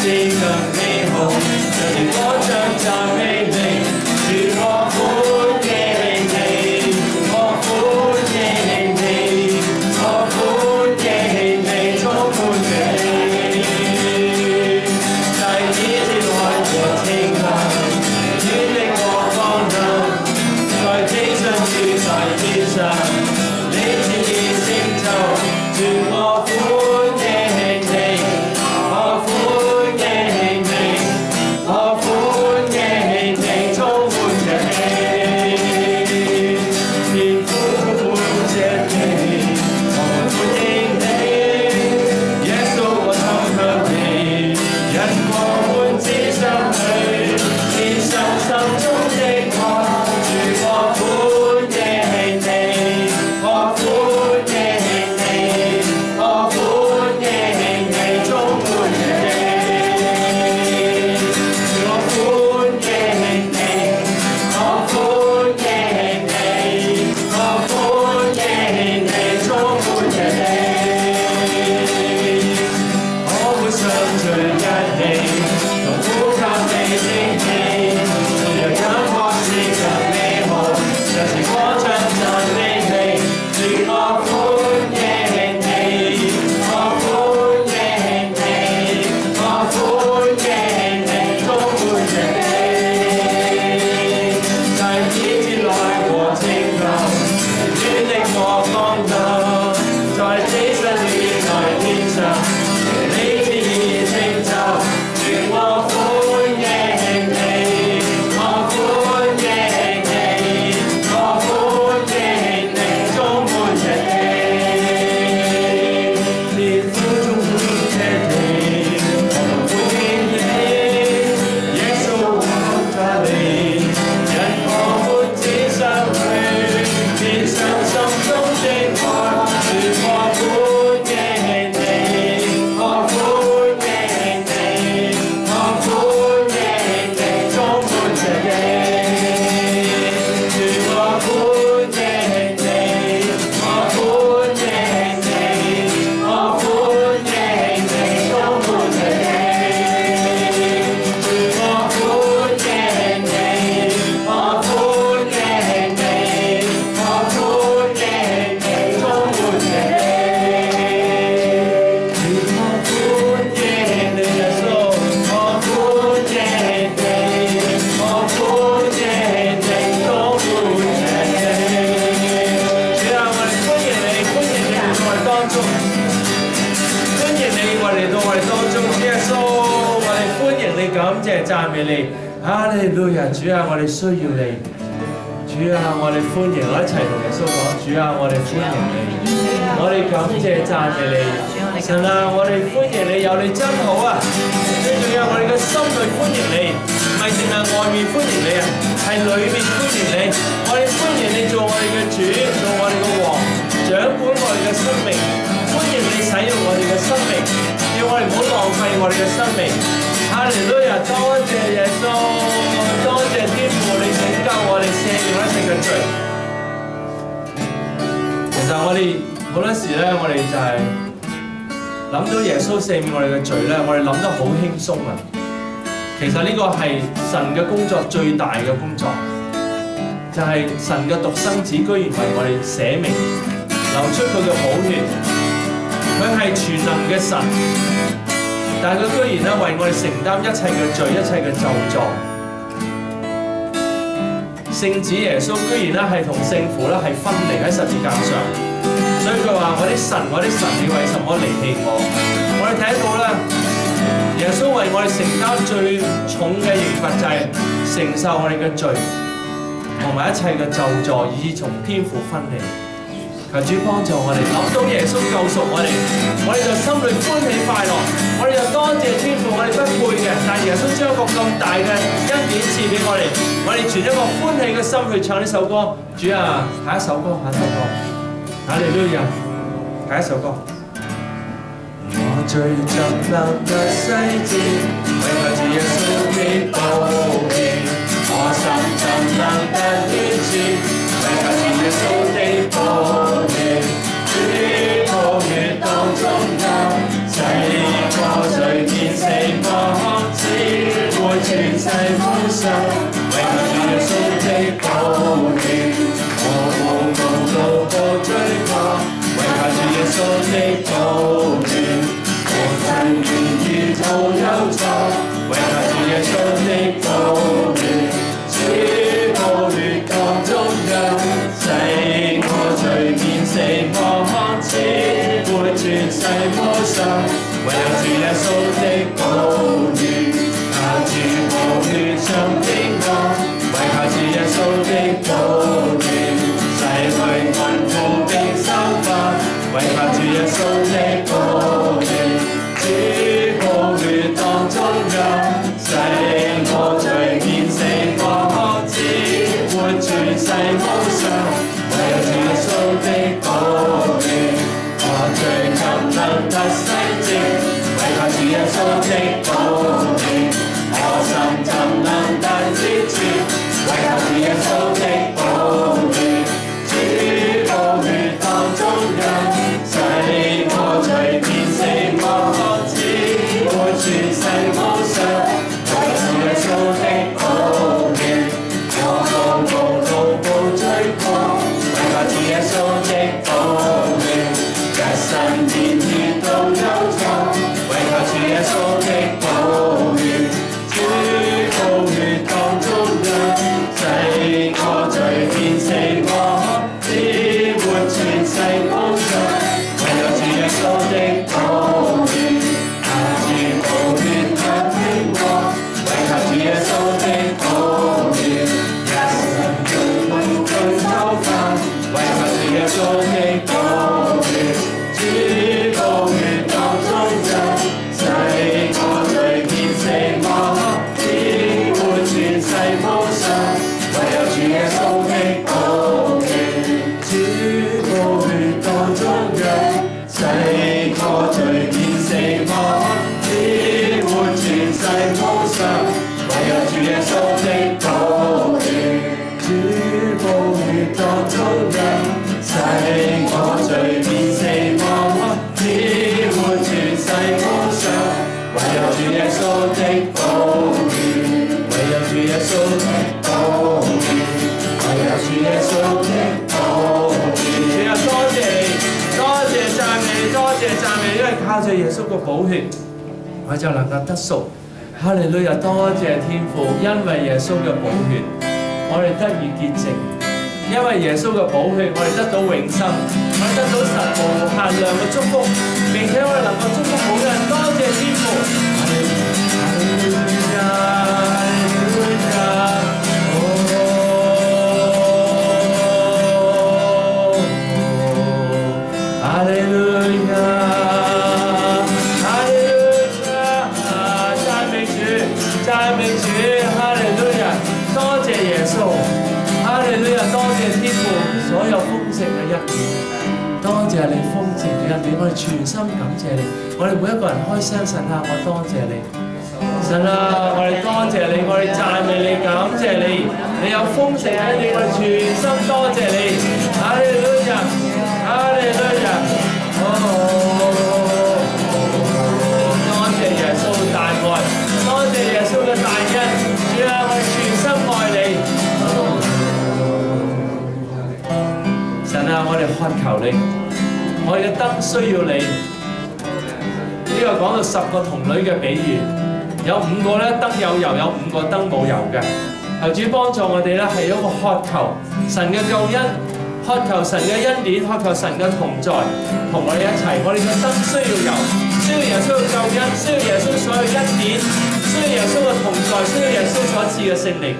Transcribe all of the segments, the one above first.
更美好，這是我將讚美你，主我歡迎你，我歡迎你，我歡迎你，充滿你，在你之內我聽到，願令我放任，在地上主在天上，你旨意成就，主我歡迎你，我歡迎你，我歡迎你，充滿着你，天父充滿着你，我歡迎你，耶穌我參向你，因我們只相許，獻上心中的愛，主我歡迎你，我歡迎你，我歡迎你，充滿着你，我歡迎你，我歡迎你，我歡迎你，充滿着你，我會相聚一起，同呼吸你的氣，同樣感覺是更美好，這是我將讚美你，主我歡迎你，我歡迎你，我歡迎你，充滿着你，在你之內我拯救，願令我放蕩，在地上如在天上，你旨意成就，主我歡迎你，我歡迎你，我歡迎你，充滿着你，天父充滿着你，我歡迎你，耶穌我愛你，因我們只相許，獻上心中的愛，主我歡迎你，我歡迎你，我歡迎你，充滿着你，主我歡迎你，我歡迎你，我歡迎你，充滿着你，主我歡迎你，我歡迎你，我歡迎你，充滿着你，主我歡迎你，耶穌，我歡迎你，我歡迎你，充滿着你，主啊，我哋歡迎你，歡迎你嚟到我哋當中，歡迎你我嚟到我哋當中，主耶穌，我哋歡迎你，感謝讚美你，哈利路亞，主啊，我哋需要你，主啊，我哋歡迎，我一齊同耶穌講，主啊，我哋歡迎你，我哋感謝讚美你，神啊，我哋歡迎你，有你真好啊，最重要我哋嘅心裏歡迎你，唔係淨係外面歡迎你啊，係裏面歡迎你，我哋歡迎你做我哋嘅主，做我哋嘅王，掌管我哋嘅生命，歡迎你使用我哋嘅生命，叫我哋唔好浪費我哋嘅生命。哈利路亞，多謝耶穌，多謝天父，你拯救我哋，赦免一切嘅罪。其實我哋好多時咧，我哋就係諗到耶穌赦免我哋嘅罪咧，我哋諗得好輕鬆啊。其實呢個係神嘅工作最大嘅工作，就係神嘅獨生子居然為我哋捨命，流出佢嘅寶血。佢係全能嘅神，但係佢居然咧為我哋承擔一切嘅罪、一切嘅咒詛。聖子耶穌居然咧係同聖父咧係分離喺十字架上，所以佢話：我的神，我的神，你為什麼離棄我？我哋睇到咧，耶穌為我哋承擔最重嘅刑罰，就係承受我哋嘅罪同埋一切嘅咒詛，以致從天父分離。求主幫助我哋，諗到耶穌救贖我哋就心裏歡喜快樂，我哋就多謝天父，我哋不配嘅，但耶穌將一個咁大嘅恩典賜俾我哋存一個歡喜嘅心去唱呢首歌。主啊，下一首歌，哈利路亞，下一首歌。我最怎能得世節，為求主耶穌的寶血，我心怎能得完全，為求主耶穌的寶血，主寶血當中有洗過罪免死亡。 穌的寶血，我最願意都有錯，為靠主耶穌的寶血，主寶血當中嘅，使我罪免死亡，只活轉世無常，為靠主耶穌的寶血，靠主寶血上天國，為靠主耶穌的寶血，洗去困苦的手法，為靠主耶穌的寶血，主寶血當中嘅，使我罪免死亡，只活轉世無常，為靠主耶穌的寶血，我罪怎能得洗淨，為靠主耶穌的寶血，我心怎能得醫治，為靠主耶穌的寶血，主寶血當中嘅，使我罪免死亡，只活轉世無常，為靠主耶穌的寶血，我步追過，為靠主耶穌的寶血，一生年月都有錯，為靠主耶穌的寶血，主寶血當中嘅，使我罪免死亡，只活轉世無常，為靠主耶穌的寶血，靠主寶血得天國，為靠主耶穌的寶血，一生罪無罪偷犯，為靠主耶穌的寶血，主寶血當中嘅，使我罪免死亡，只活轉世無常，為靠主耶穌的寶血，主寶血當中嘅，使我罪免死亡，只活轉世無常，為靠主耶穌的寶血，主寶血當中嘅，使我罪免死亡，只活轉世無常，唯有主耶穌的寶血，唯有主耶穌的寶血，唯有主耶穌的寶血。主啊，多謝你，多謝讚美你，多謝讚美你，因為靠著耶穌個寶血，我就能夠得贖。哈利路亞，多謝天父，因為耶穌嘅寶血，我哋得以潔淨。因為耶穌嘅寶血，我哋得到永生，我哋得到神無限量嘅祝福，並且我哋能夠祝福好人。多謝天父，哈利路亞，哈利路亞，哈利路亞，哈利路亞，讚美主，讚美主，哈利路亞，多謝耶穌。哈利路亞，多謝天父所有豐盛嘅恩典，多謝你豐盛嘅恩典，我哋全心感謝你。我哋每一個人開聲，神啊，我多謝你，神啊，我哋多謝你，我哋讚美你，感謝你，你有豐盛嘅恩典，我哋全心多謝你。哈利路亞，哈利路亞，多謝耶穌嘅大愛，多謝耶穌嘅大恩，主啊，我哋全心愛你。神啊，我哋渴求你，我哋嘅燈需要你。呢個講到10個童女嘅比喻，有5個咧燈有油，有5個燈冇油嘅。求主幫助我哋咧，係一個渴求神嘅救恩，渴求神嘅恩典，渴求神嘅同在，同我哋一齊。我哋嘅燈需要油，需要耶穌嘅救恩，需要耶穌所有恩典，需要耶穌嘅同在，需要耶穌所賜嘅聖靈。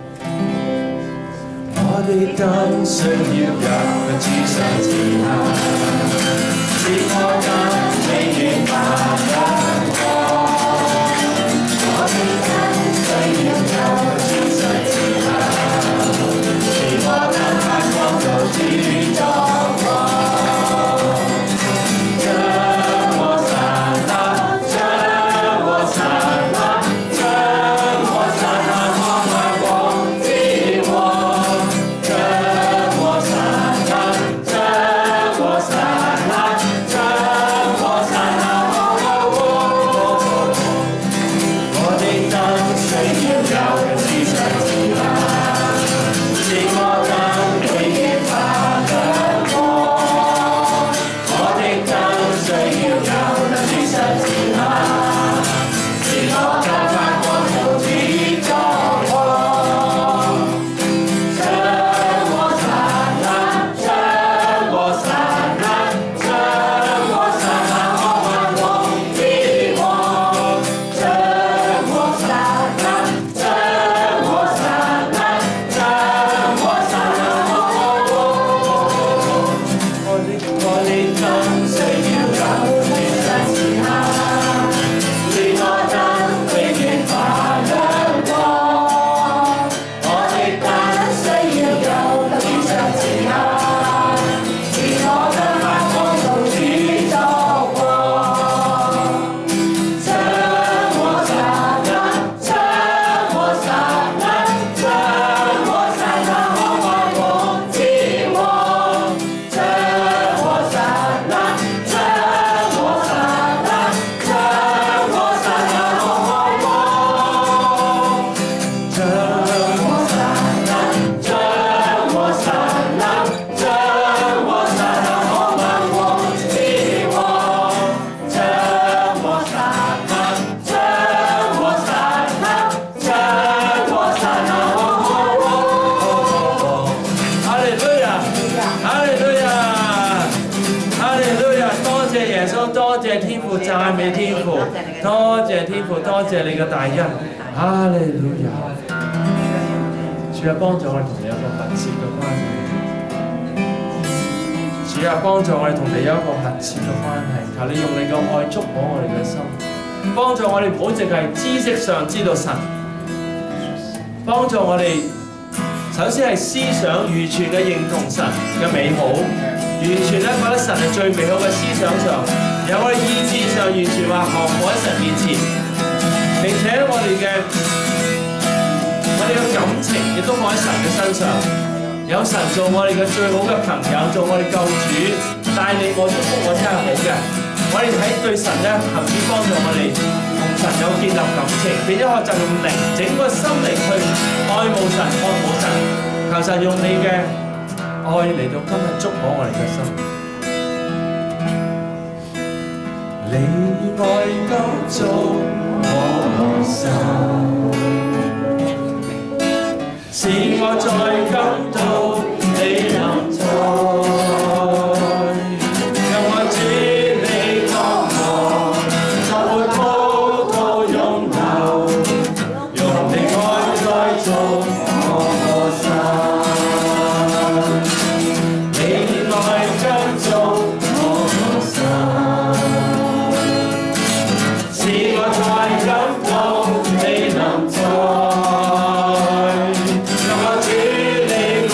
我哋燈需要有主上賜下，使我燈永遠發亮。我哋燈需要有主上賜下，使我燈發光到主作光。將我散發，將我散發，將我散發光發光之光。將我散發，將我散發。 耶穌，多謝天父，讚美天父，多謝天父，多謝你嘅大恩，哈利路亞！主啊，幫助我哋同你有個密切嘅關係。主啊，幫助我哋同你有一個密切嘅關係。求你用你嘅愛觸摸我哋嘅心，幫助我哋唔好淨係知識上知道神，幫助我哋首先係思想完全嘅認同神嘅美好，完全咧覺得神係最美好嘅思想上，有我哋意志上完全話降服喺神面前，並且我哋嘅感情亦都放喺神嘅身上，有神做我哋嘅最好嘅朋友，做我哋救主，帶領我祝福我真係好嘅。我哋喺對神咧行主幫助我哋同神有建立感情，變咗學習用靈整個心靈去愛慕神、愛慕神，求神用你嘅愛嚟到今日觸摸我哋嘅心。你愛救造我心，使我再感到你臨在，讓我知你光芒就會滔滔湧流，用你愛再造我心，你愛將造我心，使我再感到你臨在。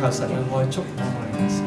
求神嘅愛觸摸我哋嘅心。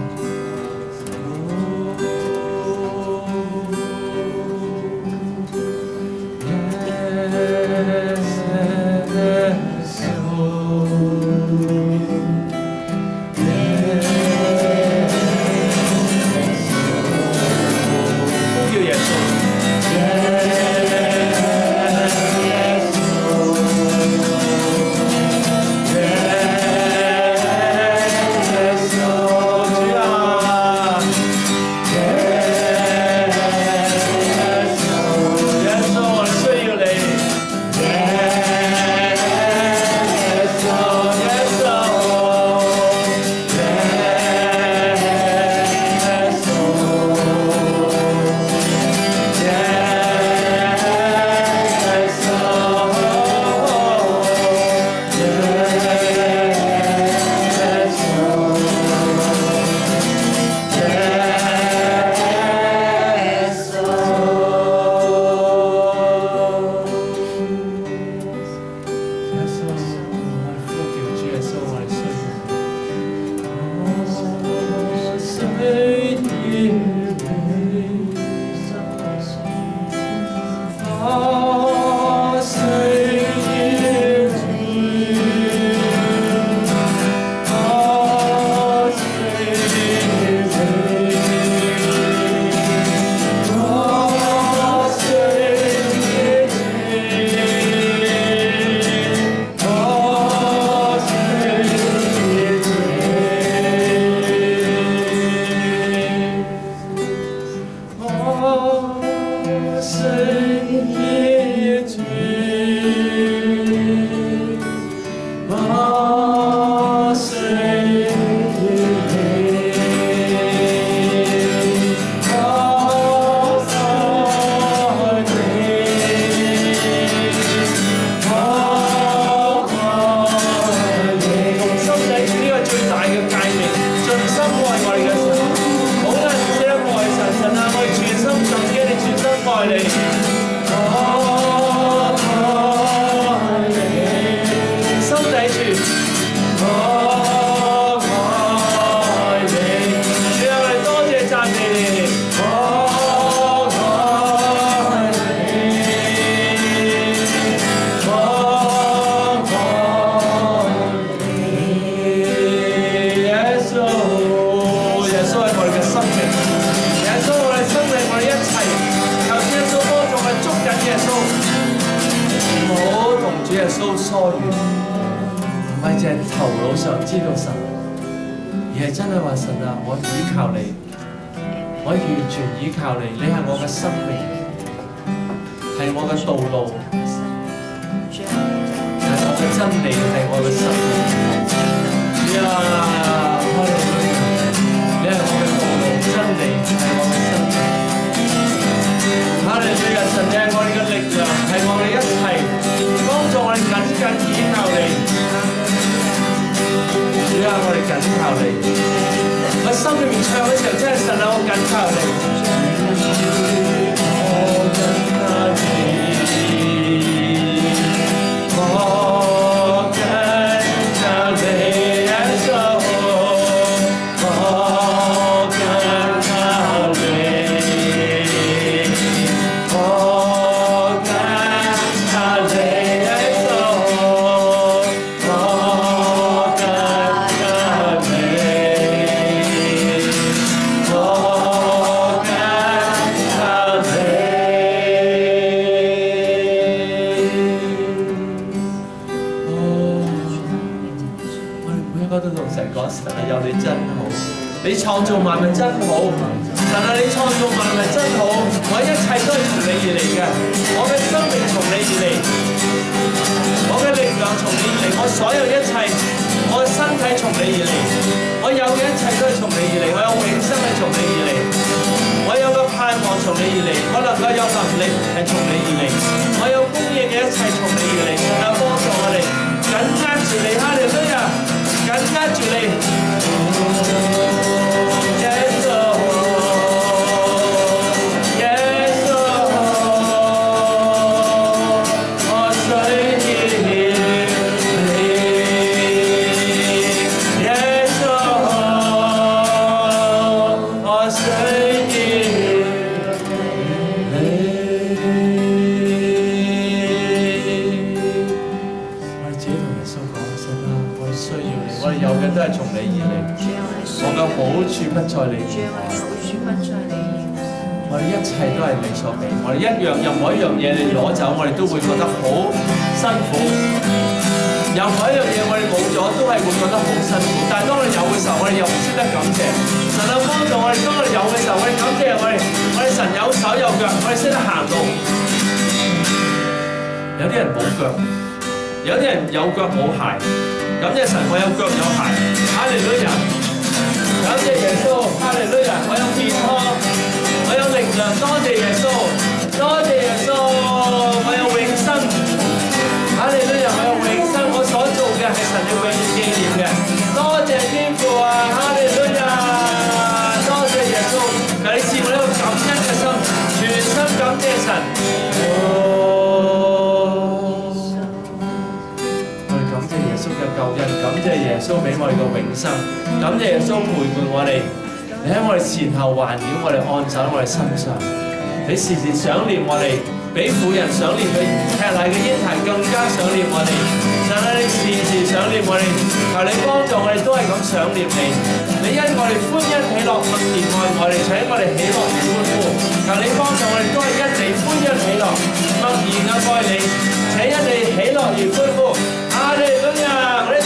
Yes, 我嘅好處不在你以外，我哋一切都係你所俾，我哋任何一樣嘢你攞走，我哋都會覺得好辛苦。任何一樣嘢我哋冇咗，都係會覺得好辛苦。但係當我哋有嘅時候，我哋又唔識得感謝。神啊，幫助我哋，當我哋有嘅時候，我哋感謝我哋神有手有腳，我哋識得行路。有啲人冇腳，有啲人有腳冇鞋。感謝神，我有腳有鞋。哈利路亞！感謝耶穌，哈利路亞！我有健康，我有力量。多謝耶穌，多謝耶穌，我有永生。哈利路亞！我有永生，我所做嘅係神你永遠紀念嘅。多謝天父啊！哈利路亞！多謝耶穌，求你賜我呢個感恩嘅心，全心感謝神。救恩，感謝耶穌俾我哋嘅永生，感謝耶穌陪伴我哋，你喺我哋前後環繞我哋，按手喺我哋身上，你時時想念我哋，比婦人想念佢吃奶嘅嬰孩更加想念我哋。神啊，你時時想念我哋，求你幫助我哋都係咁想念你。你因我哋歡欣喜樂，默然愛我哋，請我哋喜樂而歡呼。求你幫助我哋都係因你歡欣喜樂，默然愛你，請因你喜樂而歡呼。哈利路亞！